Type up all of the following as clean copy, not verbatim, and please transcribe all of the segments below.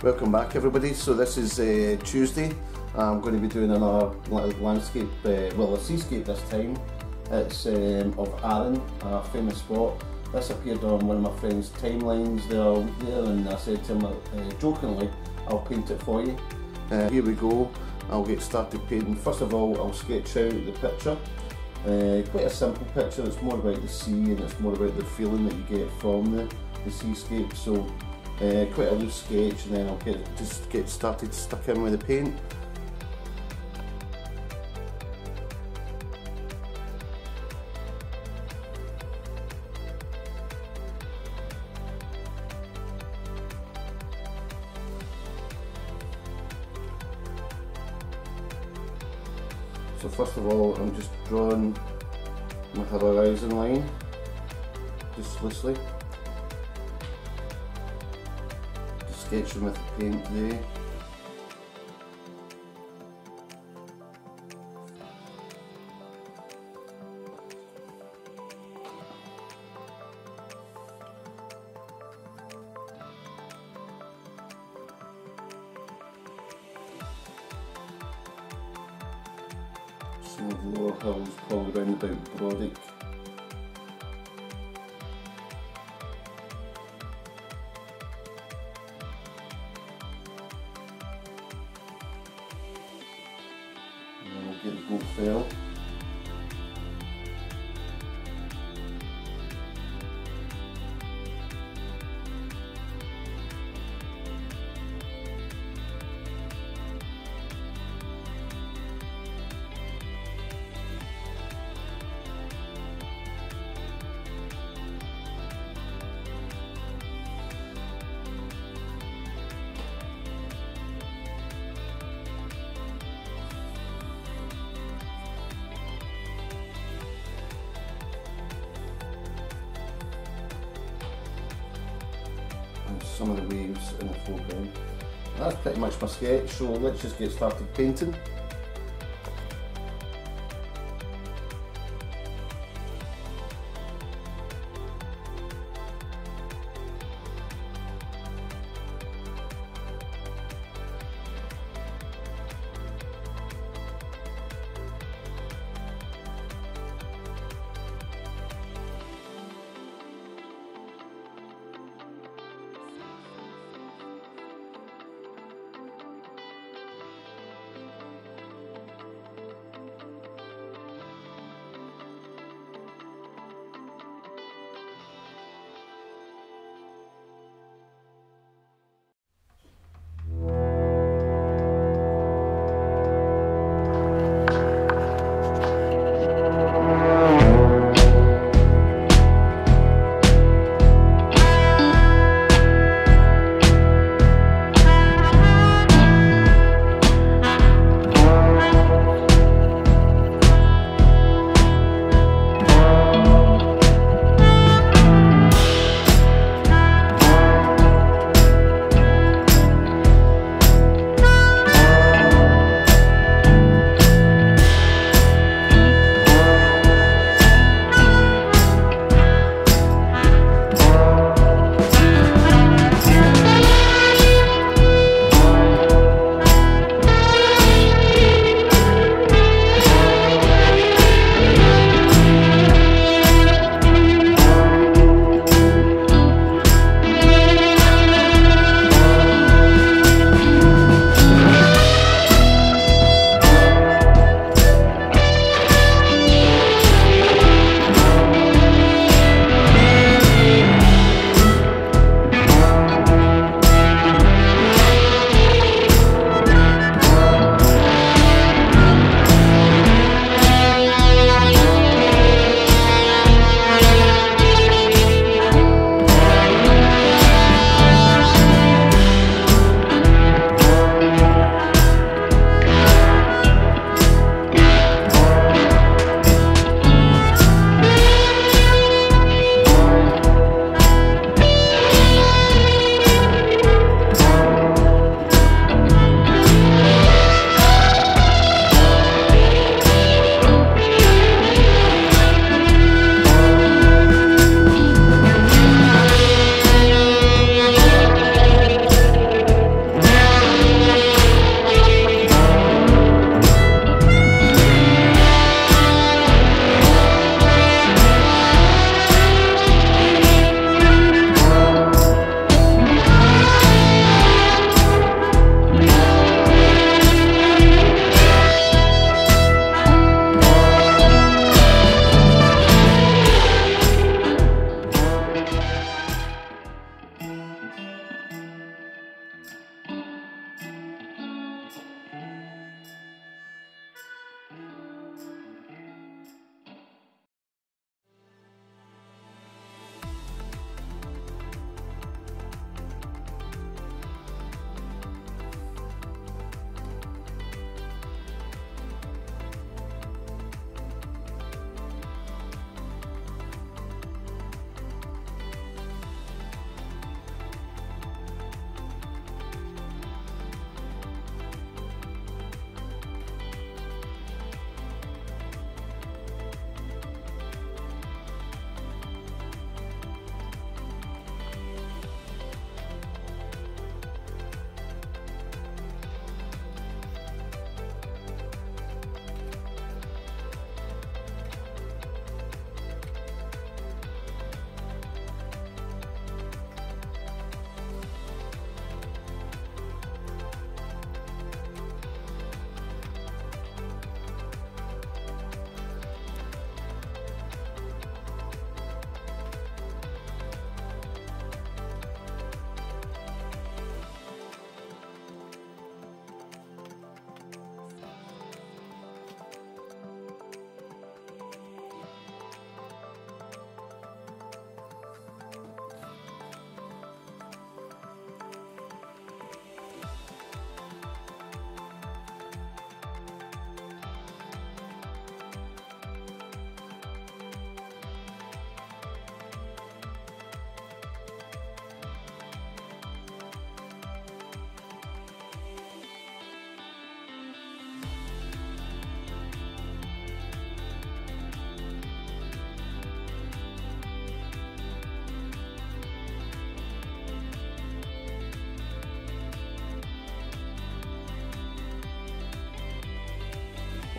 Welcome back everybody. So this is Tuesday. I'm going to be doing another landscape, well, a seascape this time. It's of Arran, a famous spot. This appeared on one of my friend's timelines there, and I said to him jokingly, I'll paint it for you. Here we go. I'll get started painting. First of all, I'll sketch out the picture. Quite a simple picture. It's more about the sea and it's more about the feeling that you get from the seascape. So quite a loose sketch, and then I'll just get started stuck in with the paint. So first of all, I'm just drawing my horizon line, just loosely. Just sketching with the paint today. Some of the lower hills probably round about Brodick. And then we'll get the goat fell. Some of the waves in the foreground. That's pretty much my sketch, so let's just get started painting.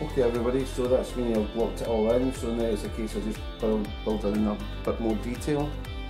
Okay everybody, so that's me, I've blocked it all in, so now it's a case of just building in a bit more detail.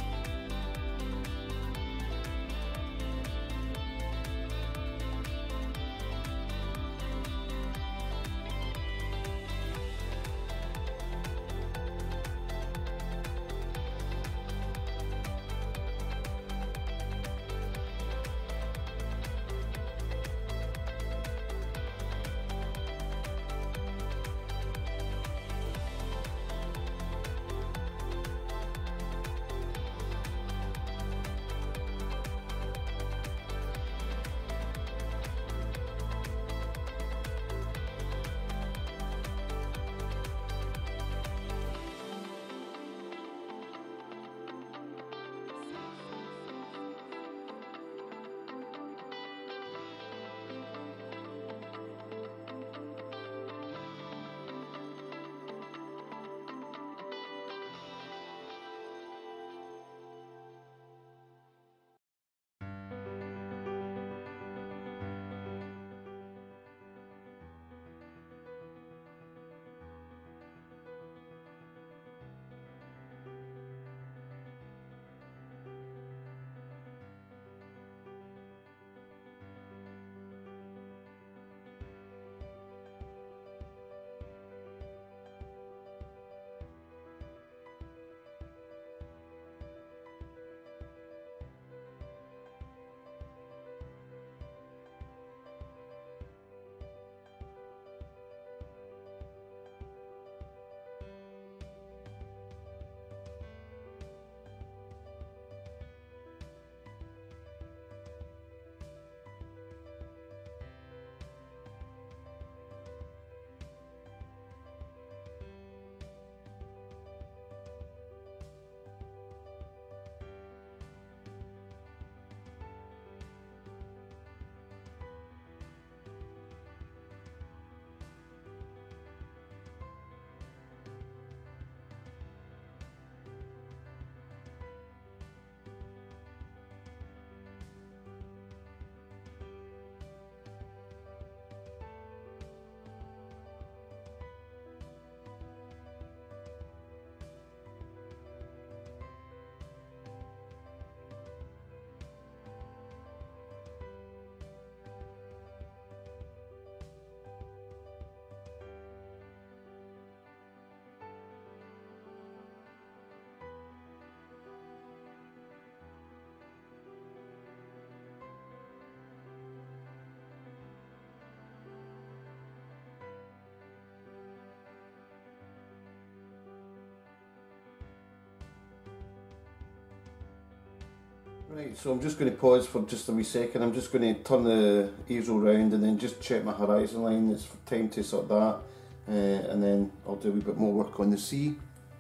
Right, so I'm just going to pause for just a wee second. I'm just going to turn the easel round and then just check my horizon line. It's time to sort that, and then I'll do a wee bit more work on the sea.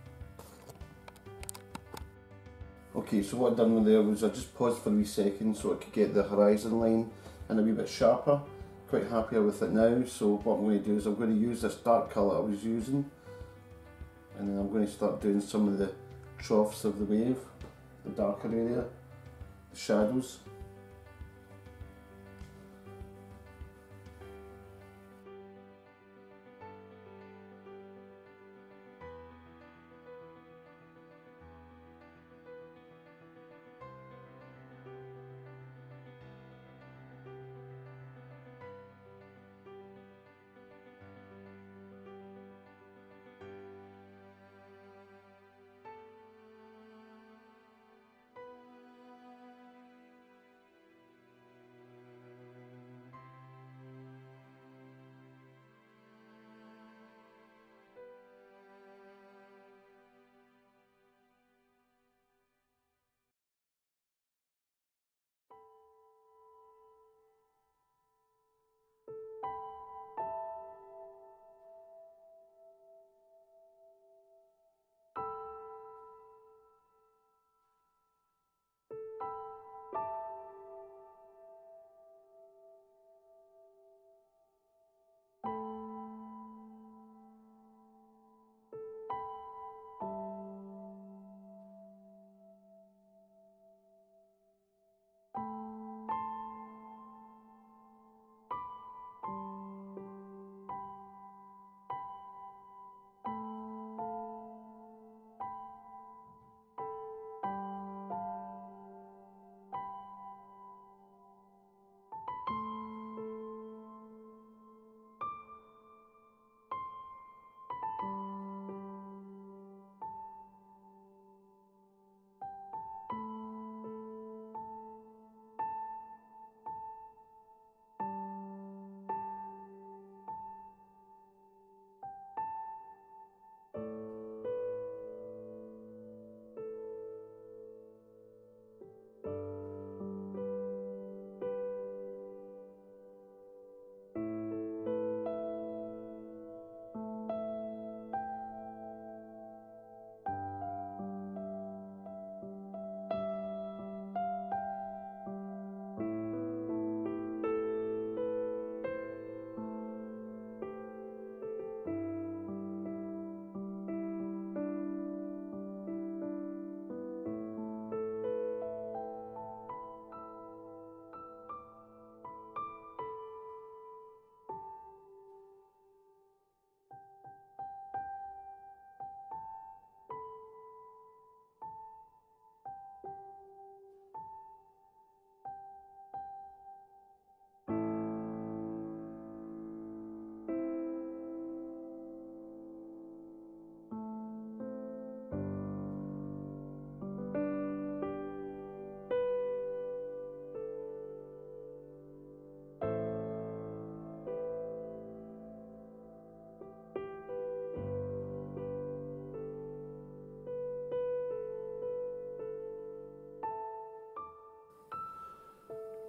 Okay, so what I done there was I just paused for a wee second so I could get the horizon line in a wee bit sharper. Quite happier with it now, so what I'm going to do is I'm going to use this dark colour I was using, and then I'm going to start doing some of the troughs of the wave, the darker area, the shadows.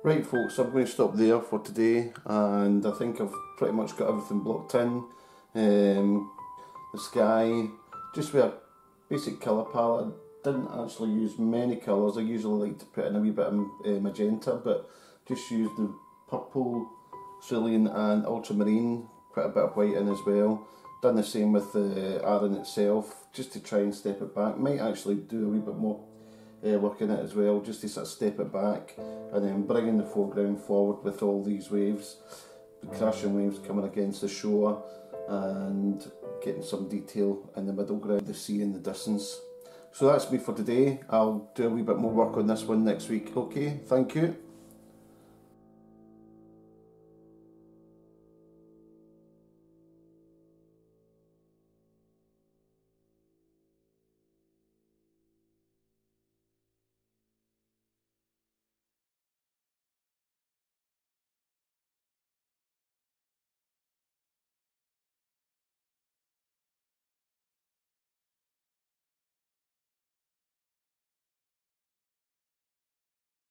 Right folks, I'm going to stop there for today, and I think I've pretty much got everything blocked in. The sky, just with a basic colour palette. I didn't actually use many colours. I usually like to put in a wee bit of magenta, but just used the purple, cerulean and ultramarine, put a bit of white in as well. Done the same with the Arran itself, just to try and step it back. Might actually do a wee bit more work in it as well, just to sort of step it back and then bringing the foreground forward with all these waves, the crashing waves coming against the shore, and getting some detail in the middle ground, the sea in the distance. So that's me for today. I'll do a wee bit more work on this one next week. Okay, thank you.